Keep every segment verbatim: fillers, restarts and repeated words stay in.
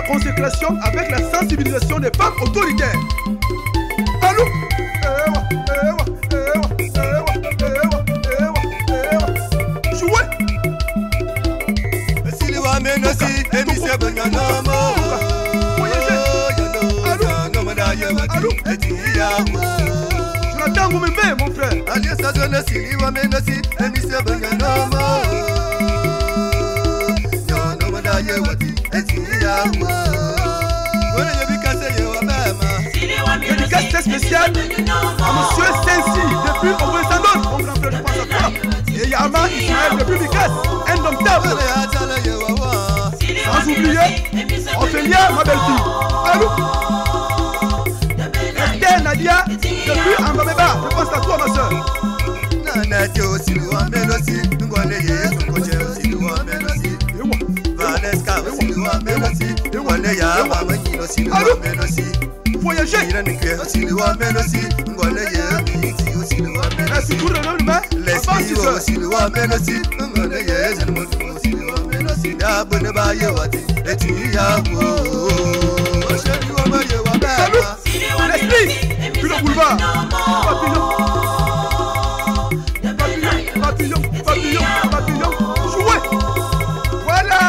consécration avec la sensibilisation des femmes autoritaires. Allô? Ewa, ewa, ewa, ewa, ewa, ewa, ewa. Jouez! Siliwa Menosi, émission Banyanomo. Allô? Jonathan Goumembe, mon frère. Alias Adwana Siliwa Menosi, émission Banyanomo. Dédicace très spéciale à monsieur Sensi depuis Obressandon, mon grand frère, je pense à toi. Et Yama Ismaël depuis Bikas, indomptable. Sans oublier Ophélia, ma belle-fille. Allô? Esther Nadia depuis Ambabeba, je pense à toi, ma soeur. Nadia Siliwa Menosi, Ngwaneye, Sonkoche Siliwa Menosi. Valeska Siliwa Menosi, Ngwaneya, Mamanyino Siliwa Menosi. Voyager. Siliwa Menosi, Ngwaneye, Mixi Siliwa Menosi. Leslie Siliwa Menosi, Ngwaneye, Zanmoto Siliwa Menosi. Dabone Baye Wati, Eti Yawo. Siliwa Baye Wababa. Leslie, puis le boulevard. Papillon. Papillon, papillon, papillon. Jouez. Voilà.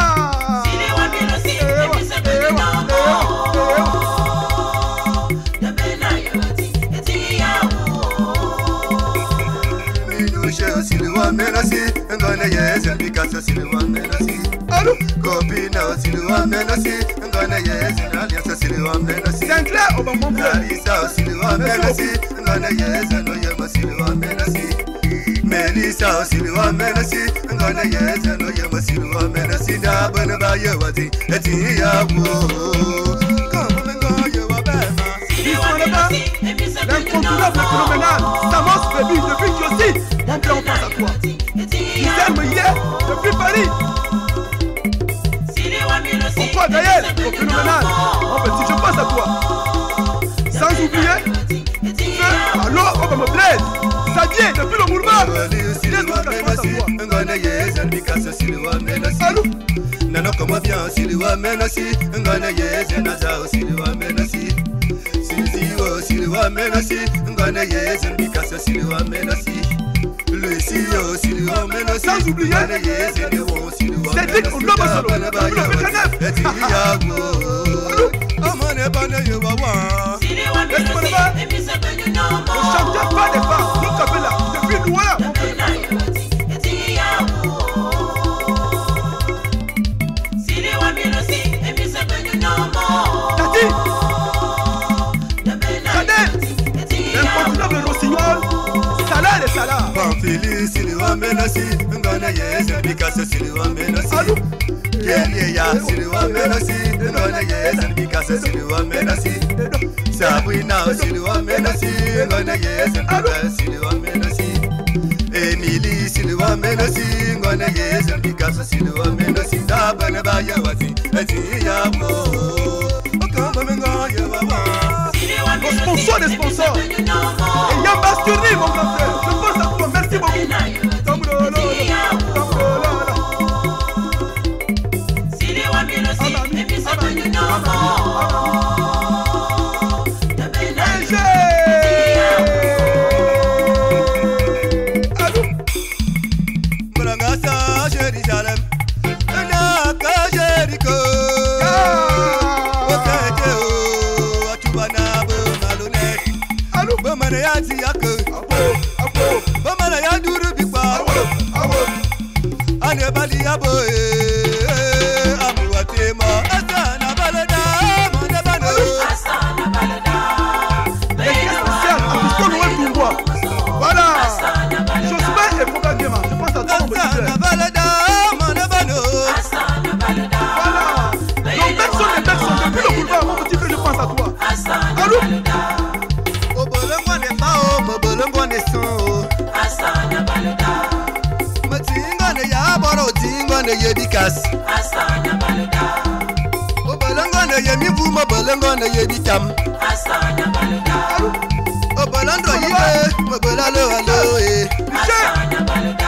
Siliwa Menosi, Ngwaneye, Zanbikasa Siliwa Menosi. Allô? Copina Siliwa Menosi, Ngwaneye, Zanaliasa Siliwa Menosi. Sinclair, au bon mon frère. Larissa Siliwa Menosi, Ngwaneye, Zanoyema Siliwa Menosi. Melissa Siliwa Menosi, Ngwaneye, Zanoyema Siliwa Menosi. Dabana Baye Wati, Eti Yawo. L'incontournable phénoménal, Samos Baby depuis Kiossi, mon frère, on pense à toi. Gisèle Meyer depuis Paris. Pourquoi Gaël, au phénoménal, mon petit, je pense à toi. Sans oublier, Feu, alors on va me plaire. Xavier depuis le boulevard. Allô? Nano comment bien Siliwa Menosi, Ngwaneye, Zenazao Siliwa Menosi. Siliwa Siliwa Menosi, Ngwaneye, Zenbikasa Siliwa Menosi. Lucio Siliwa Menosi, sans oublier Cédric Onobo Solo, le vétérinaire. Amane Bane Yewawa. Le chanteur pas des femmes, le Kabela, depuis Douala. Tati Chanel, l'incontournable Rossignol, Salah et Salah. Pamphili Siliwa Menosi, Ngwaneye, Zanbikasa Siliwa Menosi. Allô? Keliya Siliwa Menosi, Ngwaneye, Zanbikasa Siliwa Menosi. Sabrina Siliwa Menosi, Ngwaneye, Zanbikasa Siliwa Menosi. Emily Siliwa Menosi, Ngwaneye, Zanbikasa Siliwa Menosi. Dabana Baye Wati, Eti Yawo. Okamba Mengo Yewawa. Mon sponsor des sponsors. Et Yamba Sturni, mon grand frère. Je pense à toi, merci beaucoup. Tambololo, tambololo. Allô? Mrangasa Jérusalem, Naka Jericho. Allô? Bamana ya Ziake, Bamana ya Duru Bikba, Ane Bali Abo, Abu Atema, Asana Balada, Manabano, Asana Balada. Dédicace spéciale à Piston Noël Tourbois. Voilà. Josué et Programme Gema. Je pense à toi, mon petit frère. Asana Balada, Manabano, Asana Balada. Voilà. Donc, personne et personne, depuis le boulevard, mon petit frère, je pense à toi. Allô? Obolongwane Bao, Obolongwane So, Asana Balada. Matingane ya Boro, Tingane Yedikas, Asana Balada. Obolongwane Yemivu, Obolongwane Yedikam, Asana Balada. Obolando Yibe, Obolalo Aloe, Asana Balada.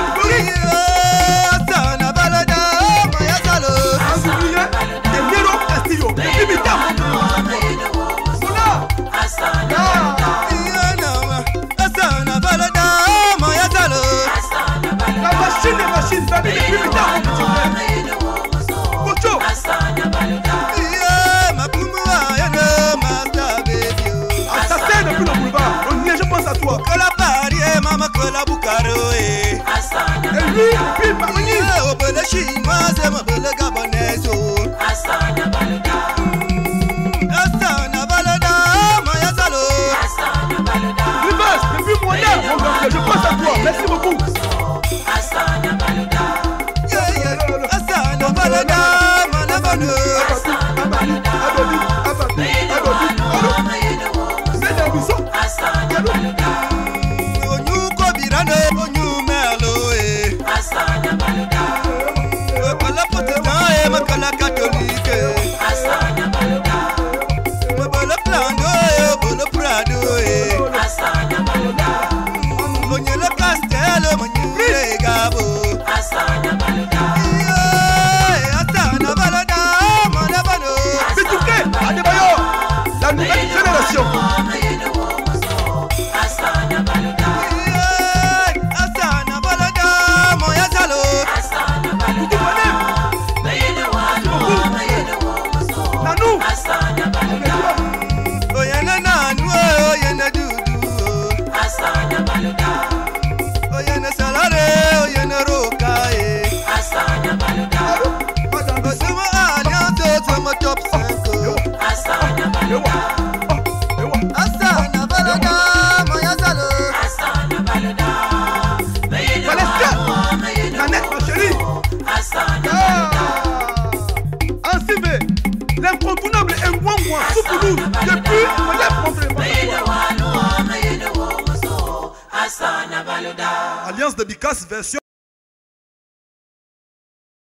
Asana Balada, Mayasalo, Asana Balada. Kola pari mama kola bukaro eh. Asana Et lui, baluda. puis parmi Oh bele chinoise ma bele gabonaise oh. Asana baluda. Asana balada maya salo. Asana baluda. Rivers, depuis mon air, mon grand, je pense à toi. Merci beaucoup. Asana baluda. Yeah yeah. Asana balada manabano. Asana baluda. Abadi, abadi, Mayene abadi. wano, Allô, mayene wo. c'est la maison. Asana baluda. Onyu kobirano onyu melo eh. Asana baluda. Kala protestant eh makala catholique. Asana baluda. Bele plando eh bele prado eh. Asana baluda. Onye le castel onyu le gabo. Asana baluda. Yeah, Asana balada manabano. Bitouké, Adebayor, la nouvelle génération. Mayene wo muso. Asana baluda. Yeah, Asana balada moya salo. Asana Vous baluda. comprenez? Mayene wano, mayene wo muso. Nanou, Asana baluda. Oyena nanu oyena dudu. Asana baluda. Oyena salare oyena roka eh. Asana baluda. madame, Osama alliance sama top cinq. Asana Ewa, baluda. oh, Ewa, Asana balada moya salo. Asana baluda. Mayene Valeska, wano, mayene Nanette, ma chérie. Asana baluda. Ah, Ansibe, l'incontournable Ngwangwa Soukoulou, depuis, madame, mon frère, Mayene wano, mayene wo muso. Asana baluda. Alliance de Bicas version